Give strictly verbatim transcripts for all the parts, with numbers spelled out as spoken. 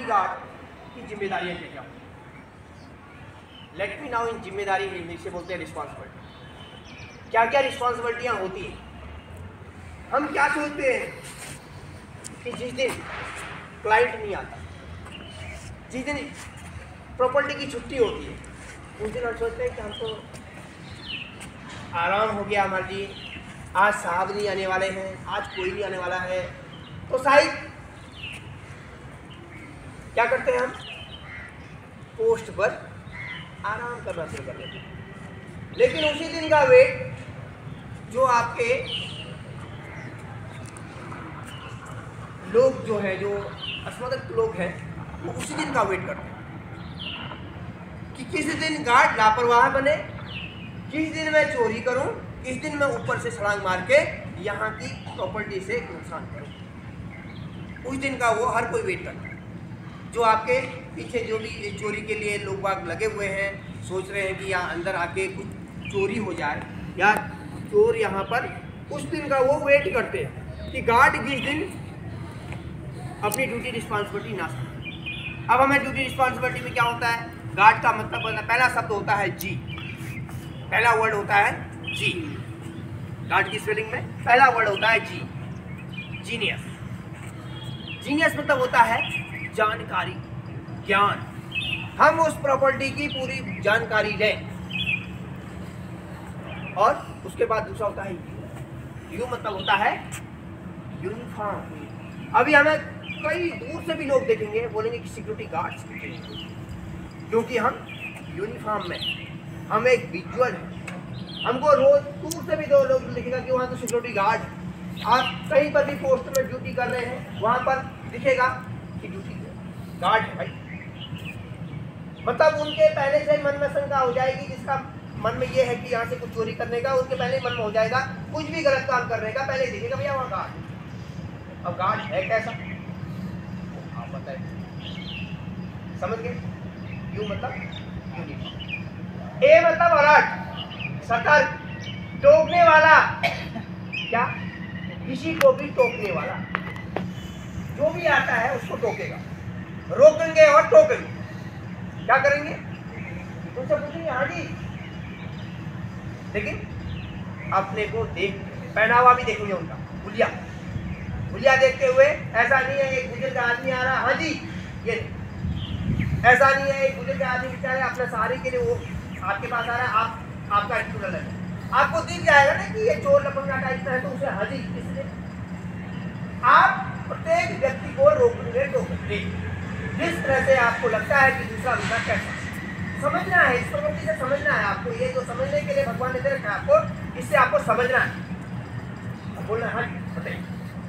Guard की जिम्मेदारियां क्या क्या? लेट मी नाउ इन जिम्मेदारी इंग्लिश से बोलते हैं रिस्पॉन्सिबिलिटी। क्या क्या रिस्पॉन्सिबिलिटियां होती हैं? हम क्या सोचते हैं कि जिस दिन क्लाइंट नहीं आता, जिस दिन प्रॉपर्टी की छुट्टी होती है, उस दिन हम सोचते हैं कि हमको आराम हो गया हमारे लिए, आज साहब नहीं आने वाले हैं, आज कोई नहीं आने वाला है, तो शायद क्या करते हैं हम? पोस्ट पर आराम करना शुरू कर देते हैं। लेकिन उसी दिन का वेट जो आपके लोग जो है, जो असमर्थ लोग हैं, वो उसी दिन का वेट करते हैं कि किस दिन गार्ड लापरवाह बने, किस दिन मैं चोरी करूं, किस दिन मैं ऊपर से छलांग मार के यहाँ की प्रॉपर्टी से नुकसान करूं। उस दिन का वो हर कोई वेट करता है। जो आपके पीछे जो भी चोरी के लिए लोग बाग लगे हुए हैं, सोच रहे हैं कि यहाँ अंदर आके कुछ चोरी हो जाए या चोर यहाँ पर, उस दिन का वो वेट करते हैं कि गार्ड किस दिन अपनी ड्यूटी रिस्पॉन्सिबिलिटी ना सके। अब हमें ड्यूटी रिस्पॉन्सिबिलिटी में क्या होता है? गार्ड का मतलब पहला शब्द होता है जी, पहला वर्ड होता है जी। गार्ड की स्पेलिंग में पहला वर्ड होता है जी, जीनियस। जीनियस मतलब होता है जानकारी, ज्ञान। हम उस प्रॉपर्टी की पूरी जानकारी लें। और उसके बाद दूसरा होता है यू। यू मतलब होता है यूनिफॉर्म। अभी हमें कई दूर से भी लोग देखेंगे, बोलेंगे कि सिक्योरिटी गार्ड्स, क्योंकि हम यूनिफॉर्म में, हम एक विजुअल है। हमको रोज दूर से भी दो लोग दिखेगा कि वहाँ तो सिक्योरिटी गार्ड है। आप कहीं पर भी पोस्ट में ड्यूटी कर रहे हैं, वहाँ पर दिखेगा कि ड्यूटी गार्ड है भाई। मतलब उनके पहले से मन में शंका हो जाएगी, जिसका मन में ये है कि यहाँ से कुछ चोरी करने का, उसके पहले मन में हो जाएगा कुछ भी गलत काम करने का, पहले दिखेगा भैया वहाँ गार्ड। अब गार्ड है कैसा, आप बताइए, समझ गए? यू मतलब यूनिफॉर्म, ए मतलब अलर्ट, सतर्क, टोकने वाला। क्या? किसी को भी टोकने वाला, जो भी आता है उसको टोकेगा, रोकेंगे और टोकेंगे। क्या करेंगे? उनसे पूछेंगे हाँ जी, लेकिन अपने को देख, पहनावा भी देखेंगे उनका, हुलिया हुलिया देखते हुए। ऐसा नहीं है एक बुजुर्ग आदमी आ रहा, हाँ जी, ये ऐसा नहीं है एक बुजुर्ग आदमी बेचारे अपने सहारे के लिए वो आपके पास आ रहा है, आप आपका एटीट्यूड अलग है। आपको दिख जाएगा ना कि ये चोर लपंगा टाइप का है, तो उसे हाँ जी, इसलिए आप प्रत्येक व्यक्ति को रोकने टोकेंगे जिस तरह से आपको लगता है कि दूसरा बंदा कैसा। समझना है, इस प्रवृत्ति से समझना है आपको। ये जो समझने के लिए भगवान ने दे रखा है आपको, इससे आपको समझना है। अब बोलना हाँ बताइए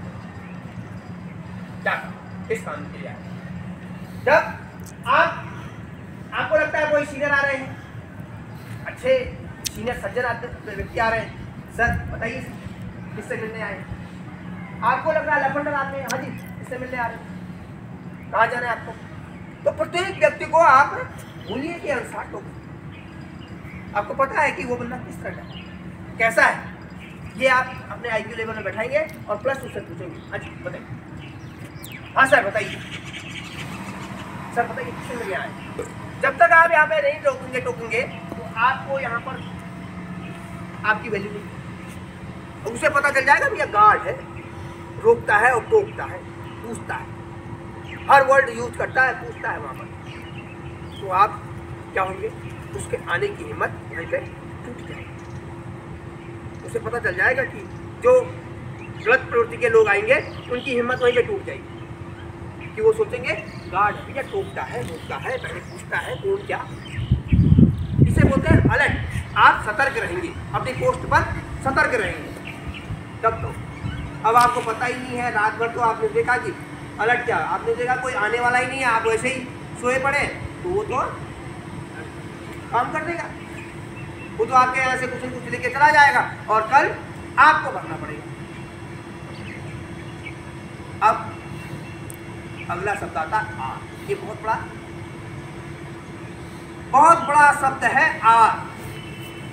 क्या किस काम के लिए आए। जब आप आपको लगता है कोई सीनियर आ रहे हैं, अच्छे सीनियर सज्जन व्यक्ति आ रहे हैं, सर बताइए किससे मिलने आए? आपको लग रहा है लफंडर आदमी, हाँ जी किससे मिलने आ रहे हैं, कहाँ जाना है आपको? तो प्रत्येक व्यक्ति को आप मूल्य के अनुसार टोकें। आपको पता है कि वो बंदा किस तरह का है, कैसा है, ये आप अपने आई क्यू लेवल में बैठाएंगे और प्लस उससे पूछेंगे हाँ जी बताइए, हाँ सर बताइए, सर बताइए किससे मिलने आए। जब तक आप यहाँ पे नहीं टोकेंगे टोकेंगे तो आपको यहाँ पर आपकी वैल्यू नहीं। उसे पता चल जाएगा भैया गार्ड है, रोकता है और टोकता है, पूछता है, हर वर्ड यूज करता है, पूछता है वहाँ पर। तो आप क्या होंगे? उसके आने की हिम्मत वहीं पे टूट जाएगी। उसे पता चल जाएगा कि जो गलत प्रवृत्ति के लोग आएंगे उनकी हिम्मत वहीं पे टूट जाएगी, कि वो सोचेंगे गार्ड है भैया, टोकता है, रोकता है, पहले पूछता है कौन क्या। इसे बोलते हैं अलर्ट। आप सतर्क रहेंगे, अपनी पोस्ट पर सतर्क रहेंगे तब तो। अब आपको पता ही नहीं है, रात भर तो आपने देखा कि अलर्ट क्या, आपने देखा कोई आने वाला ही नहीं है, आप वैसे ही सोए पड़े, तो वो तो काम कर देगा, वो तो आपके यहाँ से कुछ न कुछ लेके चला जाएगा और कल आपको भरना पड़ेगा। अब अगला शब्द आता है आ। ये बहुत बड़ा बहुत बड़ा शब्द है आ,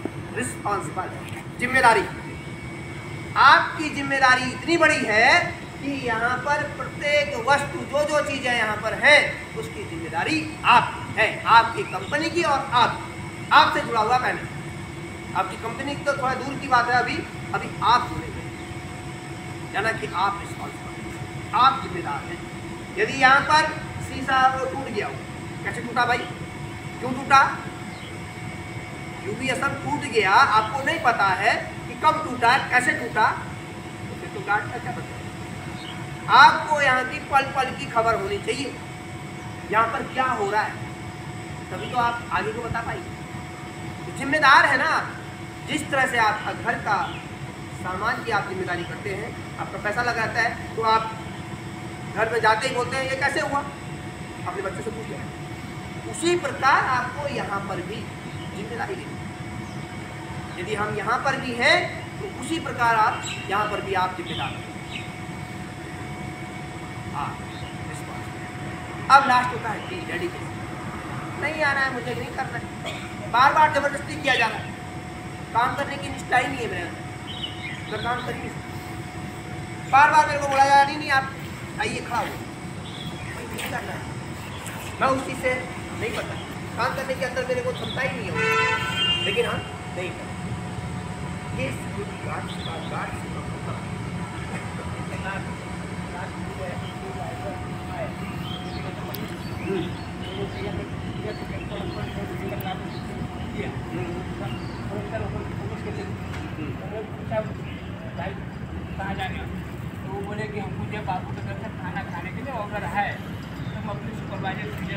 रिस्पॉन्सिबल, जिम्मेदारी। आपकी जिम्मेदारी इतनी बड़ी है कि यहाँ पर प्रत्येक वस्तु जो जो चीज़ें यहाँ पर हैं उसकी जिम्मेदारी आपकी है, आपकी कंपनी की, और आप आपसे जुड़ा हुआ पैनल। आपकी कंपनी की तो थोड़ा दूर की बात है, अभी अभी आप जुड़े हुए, यानी कि आप रिस्पॉन्सिबल, आप जिम्मेदार हैं। यदि यहाँ पर शीशा टूट गया हो, कैसे टूटा भाई, क्यों टूटा, क्योंकि सब टूट गया, आपको नहीं पता है कि कब टूटा, कैसे टूटा, तो फिर तो गार्ड का क्या पता। आपको यहाँ की पल पल की खबर होनी चाहिए, यहाँ पर क्या हो रहा है, तभी तो आप आगे को बता पाइए। तो जिम्मेदार है ना आप। जिस तरह से आपका घर का सामान की आप जिम्मेदारी करते हैं, आपका पैसा लगाता है, तो आप घर में जाते ही बोलते हैं ये कैसे हुआ, अपने बच्चों से पूछ लें। उसी प्रकार आपको यहाँ पर भी जिम्मेदारी लेनी। यदि हम यहाँ पर भी हैं तो उसी प्रकार आप यहाँ पर भी आप जिम्मेदार हैं। हाँ, अब लास्ट होता है कि डेडिकेशन। नहीं आना है मुझे, नहीं करना है, बार बार जबरदस्ती किया जा रहा है, काम करने की निष्ठा ही नहीं है मेरे अंदर, मैं काम कर ही नहीं सकता। बार बार मेरे को बोला जा रहा, नहीं नहीं आप आइए खड़ा हो, नहीं करना है, मैं उस चीज़ से नहीं पता, काम करने के अंदर मेरे को क्षमता ही नहीं है, लेकिन हम नहीं करते। ये सिक्योरिटी गार्ड गार्ड गार्ड कहाँ जाने, तो वो बोले कि हमको जब बाबू के घर से खाना खाने के लिए ऑर्डर है, तो हम अपने सुपरवाइजर से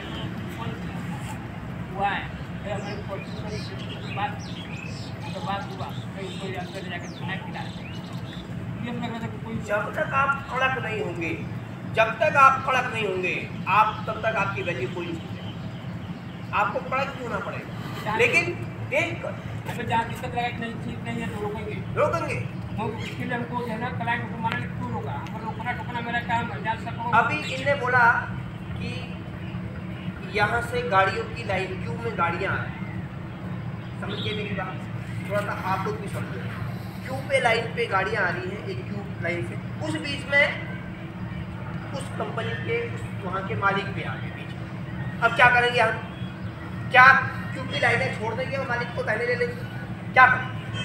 हुआ है, फिर हमारे बात तो बात हुआ, फिर कोई अंदर जाकर खाना खिला। ये लग रहा था कि कोई जब तक आप कड़क नहीं होंगे, जब तक आप कड़क नहीं होंगे, आप तब तक आपकी वैल्यू कोई नहीं, आपको कड़क होना पड़ेगा। लेकिन देख कर हमें जहाँ दिक्कत लगा कि नहीं ठीक नहीं है तो रोकेंगे रोकेंगे तो इसके लिए हमको जो है ना क्लाइंट को मारने क्यों रोका, हमको रोकना टोकना मेरा काम है, जा सको। अभी इनने बोला कि यहाँ से गाड़ियों की लाइन, क्यों में गाड़ियाँ आ रही हैं, समझ गए मेरी बात, थोड़ा सा आप लोग भी समझो। क्यू पे लाइन पे गाड़ियाँ आ रही हैं, एक क्यू लाइन से, उस बीच में उस कंपनी के उस वहाँ के मालिक भी आ गए बीच में। अब क्या करेंगे हम, क्या क्यू की लाइनें छोड़ देंगे और मालिक को पहले ले लेंगे, क्या करें?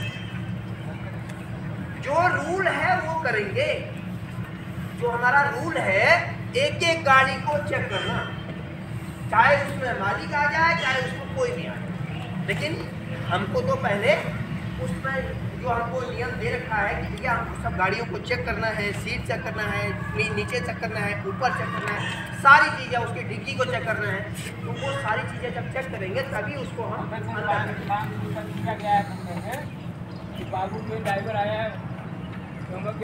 जो रूल है वो करेंगे, जो हमारा रूल है एक एक गाड़ी को चेक करना, चाहे उसमें मालिक आ जाए चाहे उसमें कोई भी आ जाए, लेकिन हमको तो पहले उसमें जो हमको नियम दे रखा है कि भैया हमको सब गाड़ियों को चेक करना है, सीट चेक करना है, नीचे चेक करना है, ऊपर चेक करना है, सारी चीज़ें, उसकी डिग्गी को चेक करना है, तो वो सारी चीज़ें जब चेक करेंगे तभी उसको हम किया गया है बाबू के ड्राइवर आया है।